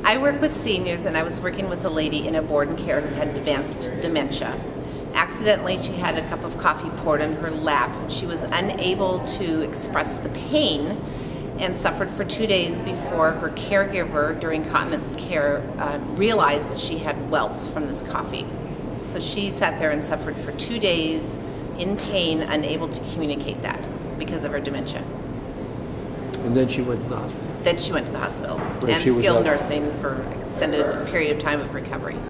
I work with seniors, and I was working with a lady in a board and care who had advanced dementia. Accidentally, she had a cup of coffee poured in her lap. She was unable to express the pain and suffered for 2 days before her caregiver during continence care realized that she had welts from this coffee. So she sat there and suffered for 2 days in pain, unable to communicate that because of her dementia. And then she went to the hospital? Then she went to the hospital Where and skilled nursing for an extended period of time of recovery.